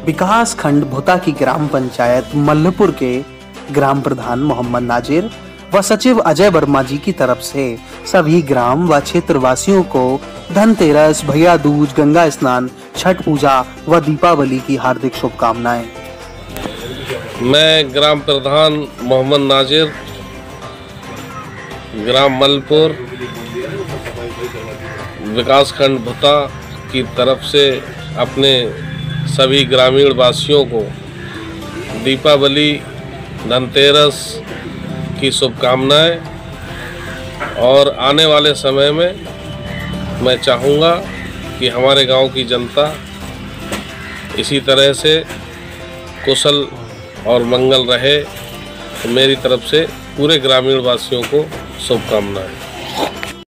विकास खंड भुता की ग्राम पंचायत मल्लपुर के ग्राम प्रधान मोहम्मद नाजिर व सचिव अजय वर्मा जी की तरफ से सभी ग्राम व क्षेत्रवासियों को धनतेरस, भैया दूज, गंगा स्नान, छठ पूजा व दीपावली की हार्दिक शुभकामनाएं। मैं ग्राम प्रधान मोहम्मद नाजिर, ग्राम मल्लपुर, विकास खंड भुता की तरफ से अपने सभी ग्रामीण वासियों को दीपावली, धनतेरस की शुभकामनाएं। और आने वाले समय में मैं चाहूँगा कि हमारे गांव की जनता इसी तरह से कुशल और मंगल रहे। तो मेरी तरफ से पूरे ग्रामीण वासियों को शुभकामनाएं।